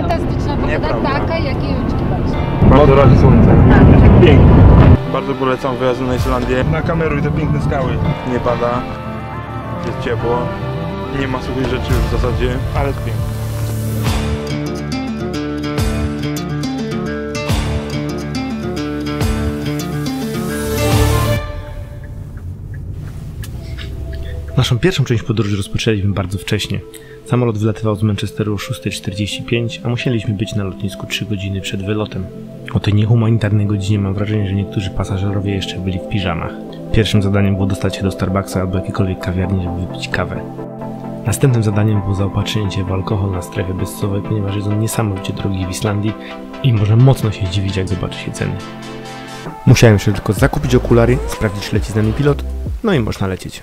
Fantastyczna pogoda, taka jakiej oczekiwaliśmy. Bardzo razi słońce. Pięknie. Bardzo polecam wyjazd na Islandię. Nakameruj te piękne skały. Nie pada, jest ciepło, nie ma suchych rzeczy już w zasadzie, ale jest pięknie. Naszą pierwszą część podróży rozpoczęliśmy bardzo wcześnie. Samolot wylatywał z Manchesteru o 6:45, a musieliśmy być na lotnisku 3 godziny przed wylotem. O tej niehumanitarnej godzinie mam wrażenie, że niektórzy pasażerowie jeszcze byli w piżamach. Pierwszym zadaniem było dostać się do Starbucksa albo jakiejkolwiek kawiarni, żeby wypić kawę. Następnym zadaniem było zaopatrzenie w alkohol na strefie bezcelowej, ponieważ jest on niesamowicie drogi w Islandii i może mocno się zdziwić, jak zobaczy się ceny. Musiałem jeszcze tylko zakupić okulary, sprawdzić, czy leci z nami pilot, no i można lecieć.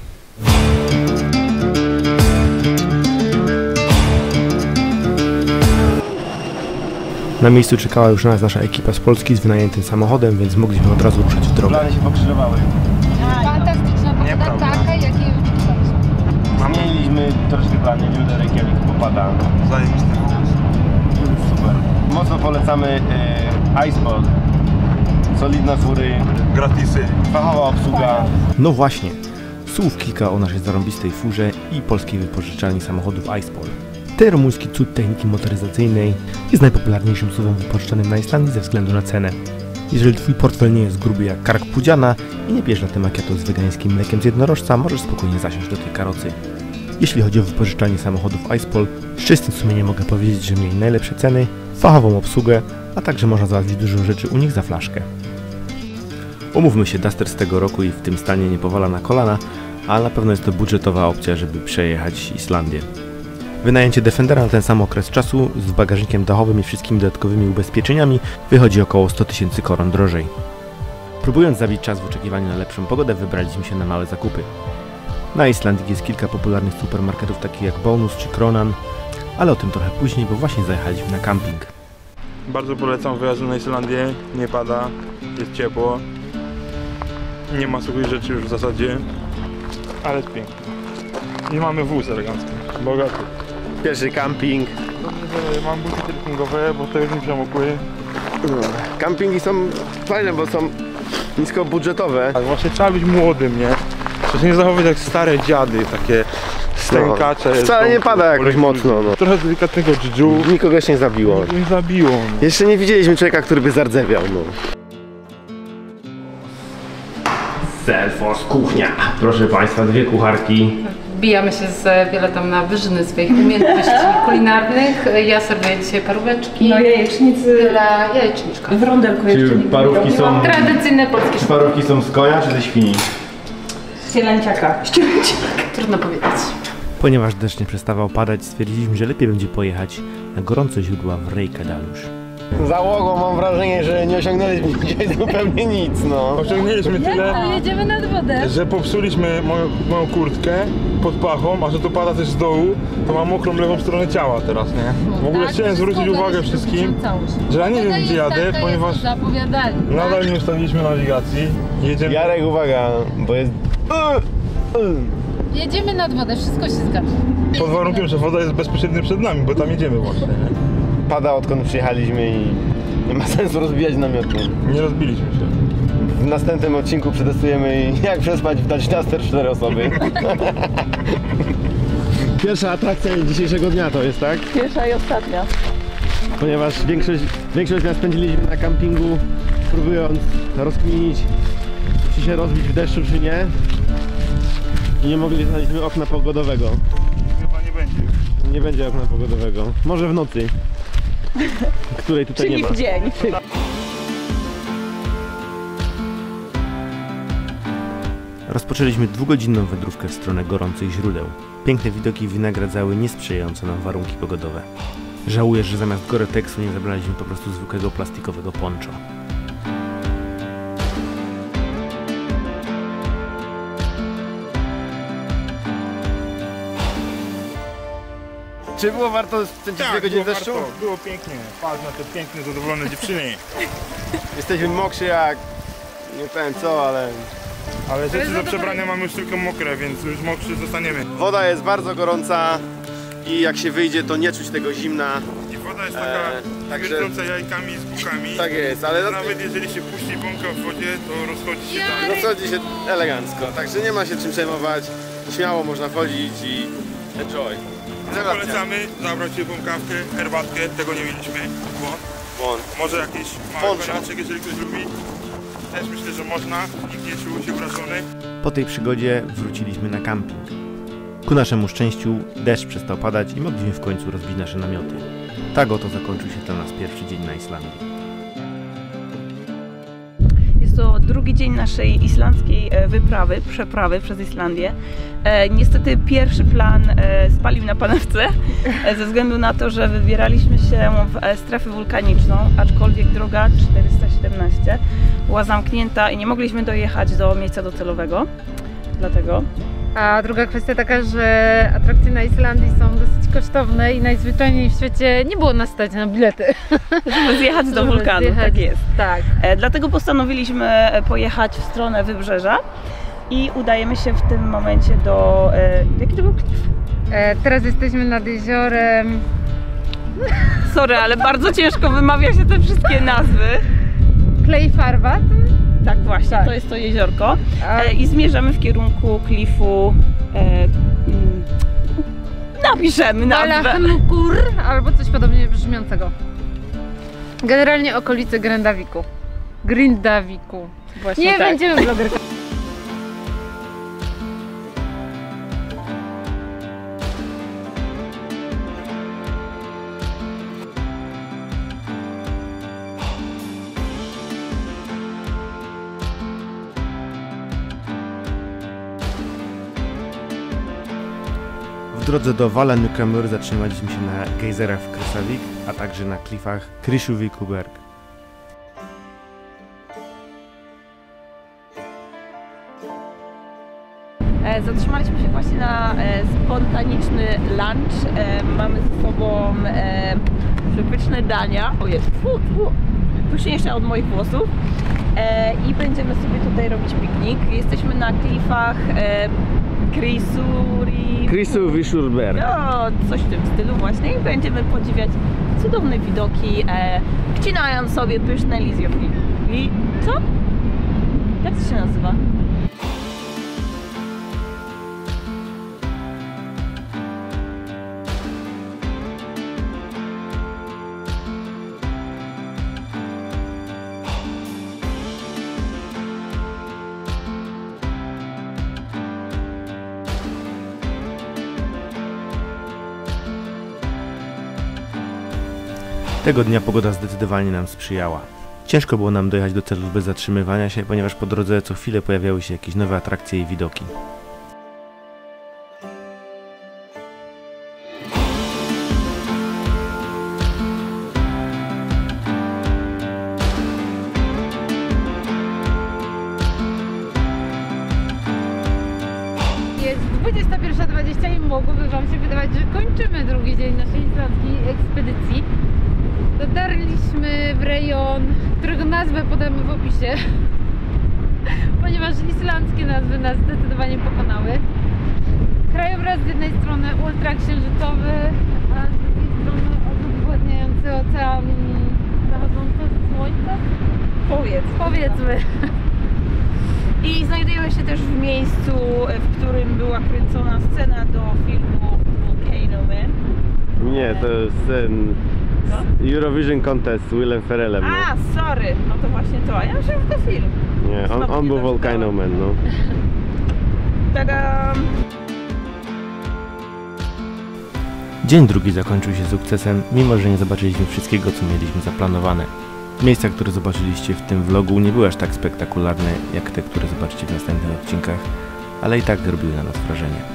Na miejscu czekała już na nas nasza ekipa z Polski z wynajętym samochodem, więc mogliśmy od razu ruszać w drogę. Plany się pokrzyżowały. Fantastyczna pogoda, taka jakiej oczekiwaliśmy. Zmieniliśmy troszkę plany, idziemy do Reykjavik, popada. Zajebisty pomysł. Super. Mocno polecamy Iceball. Solidne fury, Gratisy. fachowa obsługa. No właśnie, słów kilka o naszej zarąbistej furze i polskiej wypożyczalni samochodów Iceball. Ten rumuński cud techniki motoryzacyjnej jest najpopularniejszym SUV-em wypożyczanym na Islandii ze względu na cenę. Jeżeli twój portfel nie jest gruby jak kark pudziana i nie bierz na tym makiatu z wegańskim mlekiem z jednorożca, możesz spokojnie zasiąść do tej karocy. Jeśli chodzi o wypożyczanie samochodów Iceball, z czystym sumieniem mogę powiedzieć, że mieli najlepsze ceny, fachową obsługę, a także można załatwić dużo rzeczy u nich za flaszkę. Umówmy się, Duster z tego roku i w tym stanie nie powala na kolana, ale na pewno jest to budżetowa opcja, żeby przejechać Islandię. Wynajęcie Defendera na ten sam okres czasu z bagażnikiem dachowym i wszystkimi dodatkowymi ubezpieczeniami wychodzi około 100 000 koron drożej. Próbując zabić czas w oczekiwaniu na lepszą pogodę, wybraliśmy się na małe zakupy. Na Islandii jest kilka popularnych supermarketów takich jak Bonus czy Kronan, ale o tym trochę później, bo właśnie zajechaliśmy na camping. Bardzo polecam wyjazd na Islandię. Nie pada, jest ciepło, nie ma suchych rzeczy już w zasadzie, ale jest pięknie. I mamy wóz elegancki, bogaty. Pierwszy camping. Dobrze, że mam buty trekkingowe, bo to już mi przemokły. Campingi są fajne, bo są niskobudżetowe. Ale właśnie trzeba być młodym, nie? Trzeba się nie zachowywać jak stare dziady, takie stękacze. No, wcale nie pada jakoś mocno. No. Trochę delikatnego dżdżu. Nikogo się nie zabiło. Nie zabiło. No. Jeszcze nie widzieliśmy człowieka, który by zardzewiał. No. Selfos kuchnia. Proszę Państwa, 2 kucharki. Wbijamy się z Violetą na wyżyny swoich umiejętnościi kulinarnych. Ja serwuję dzisiaj paróweczki. No jajecznicy Dla jajeczniczka. w rondelku jeszcze Czy nie parówki są... Tradycyjne polskie Czy parówki są z konia czy ze świni? z cielanciaka. Trudno powiedzieć. Ponieważ deszcz nie przestawał padać, stwierdziliśmy, że lepiej będzie pojechać na gorące źródła w Reykjavik. Załogą mam wrażenie, że nie osiągnęliśmy dzisiaj zupełnie nic, no. Osiągnęliśmy tyle, Jedziemy nad wodę. że popsuliśmy moją kurtkę pod pachą, a że to pada też z dołu, to mam mokrą lewą stronę ciała teraz, nie? W ogóle chciałem zwrócić uwagę wszystkim, że ja nie wiem, gdzie jadę, ponieważ nadal nie ustawiliśmy nawigacji. Jedziemy... Jarek, uwaga, bo jest... Jedziemy nad wodę, wszystko się zgadza. Pod warunkiem, że woda jest bezpośrednio przed nami, bo tam jedziemy właśnie, nie? Pada odkąd przyjechaliśmy i nie ma sensu rozbijać namiotu. Nie rozbiliśmy się. W następnym odcinku przetestujemy jak przespać w Dutch Duster 4 osoby. Pierwsza atrakcja dzisiejszego dnia to jest, tak? Pierwsza i ostatnia. Ponieważ większość dnia spędziliśmy na kampingu, próbując rozkminić, czy się rozbić w deszczu, czy nie. I nie znaleźliśmy okna pogodowego. Chyba nie będzie. Nie będzie okna pogodowego. Może w nocy, której tutaj nie ma. Czyli w dzień. Rozpoczęliśmy 2-godzinną wędrówkę w stronę gorących źródeł. Piękne widoki wynagradzały niesprzyjające nam warunki pogodowe. Żałuję, że zamiast Gore-Texu nie zabraliśmy po prostu zwykłego plastikowego poncho. Czy było warto spędzić 2 godziny w deszczu? Było pięknie. Patrz na te piękne, zadowolone dziewczyny. Jesteśmy mokrzy jak... nie powiem co, ale... Ale rzeczy do przebrania mamy już tylko mokre, więc już mokrzy zostaniemy. Woda jest bardzo gorąca i jak się wyjdzie, to nie czuć tego zimna. I woda woda jest taka wierząca jajkami z bukami. Tak jest, ale nawet jeżeli się puści bąka w wodzie, to rozchodzi się tak. rozchodzi się elegancko, także nie ma się czym przejmować. Śmiało można wchodzić i enjoy. Polecamy zabrać się bąkawkę, herbatkę, tego nie mieliśmy. Won. Może jakiś mały peraczek, jeżeli ktoś lubi. Też myślę, że można, nikt nie czuł się urażony. Po tej przygodzie wróciliśmy na camping. Ku naszemu szczęściu deszcz przestał padać i mogliśmy w końcu rozbić nasze namioty. Tak oto zakończył się dla nas pierwszy dzień na Islandii. Jest to drugi dzień naszej islandzkiej przeprawy przez Islandię. Niestety pierwszy plan spalił na panewce ze względu na to, że wybieraliśmy się w strefę wulkaniczną, aczkolwiek droga 417 była zamknięta i nie mogliśmy dojechać do miejsca docelowego. Dlatego. A druga kwestia taka, że atrakcje na Islandii są dosyć kosztowne i najzwyczajniej w świecie nie było nas stać na bilety. Żeby zjechać do wulkanu, tak jest. Tak. Dlatego postanowiliśmy pojechać w stronę wybrzeża i udajemy się w tym momencie do... jaki to był klif? Teraz jesteśmy nad jeziorem... Sorry, ale bardzo ciężko wymawia się te wszystkie nazwy. Klejfarvat. Tak właśnie, tak. To jest to jeziorko. I zmierzamy w kierunku klifu... napiszemy nazwę. Balachnukur albo coś podobnie brzmiącego. Generalnie okolice Grindaviku. Właśnie Nie tak. będziemy blogerką. W drodze do Valenukramur zatrzymaliśmy się na gejzerach w Krysavik, a także na klifach Krzyżówikuberg. Zatrzymaliśmy się właśnie na spontaniczny lunch. Mamy ze sobą przepyszne dania. Ojej, pyszniejsze od moich włosów. I będziemy sobie tutaj robić piknik. Jesteśmy na klifach Krzyżówikuberg. No, coś w tym stylu właśnie. I będziemy podziwiać cudowne widoki, wcinając sobie pyszne lizjofili. Co? Jak to się nazywa? Tego dnia pogoda zdecydowanie nam sprzyjała. Ciężko było nam dojechać do celu bez zatrzymywania się, ponieważ po drodze co chwilę pojawiały się jakieś nowe atrakcje i widoki. Jest 21:20 i mogłoby Wam się wydawać, że kończymy drugi dzień naszej islandzkiej ekspedycji. Dotarliśmy w rejon, którego nazwę podamy w opisie, ponieważ islandzkie nazwy nas zdecydowanie pokonały. Krajobraz z jednej strony ultraksiężycowy, a z drugiej strony obwładniający ocean i zachodzące słońce. Powiedzmy. I znajdujemy się też w miejscu, w którym była kręcona scena do filmu Volcano Man. Nie, to jest ten Eurovision Contest z Willem Ferrellem. No. A, sorry, no to właśnie to. Ja myślałem, że to film. Nie, on był Volcano Man, no. Tadam! Dzień drugi zakończył się sukcesem, mimo że nie zobaczyliśmy wszystkiego, co mieliśmy zaplanowane. Miejsca, które zobaczyliście w tym vlogu, nie były aż tak spektakularne, jak te, które zobaczycie w następnych odcinkach, ale i tak zrobiły na nas wrażenie.